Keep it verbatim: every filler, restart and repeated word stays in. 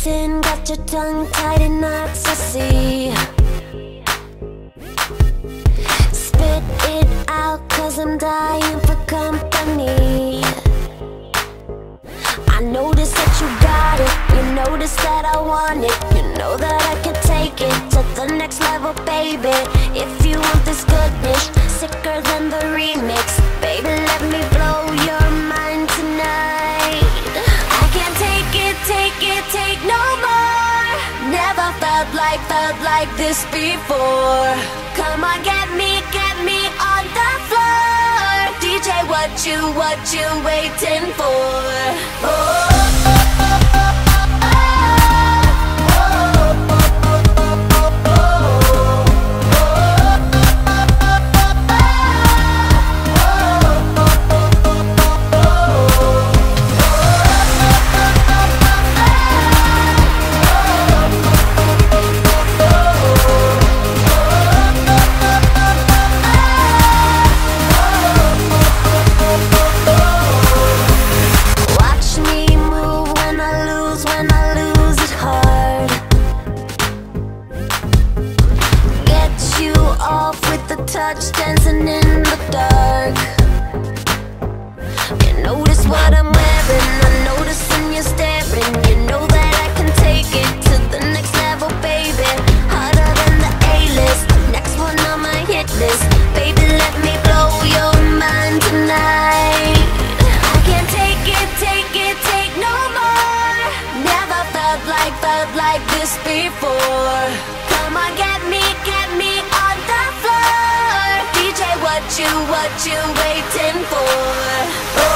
Listen, got your tongue tied in knots, I see. Spit it out, cause I'm dying for company. I notice that you got it, you notice that I want it. You know that I can take it to the next level, baby. If you want this goodness, sicker than the remix, baby, let me blow your mind tonight. I can't take it, take it, take no more. Never felt like, felt like this before. Come on, get me, get me on the floor. D J, what you, what you waiting for? Oh. Touch dancing in the dark. You notice what I'm wearing, I notice when you're staring. You know that I can take it to the next level, baby. Harder than the A-list, next one on my hit list. Baby, let me blow your mind tonight. I can't take it, take it, take no more. Never felt like, felt like this before. Come on, get me, get me on the floor. What you, what you waiting for? Oh.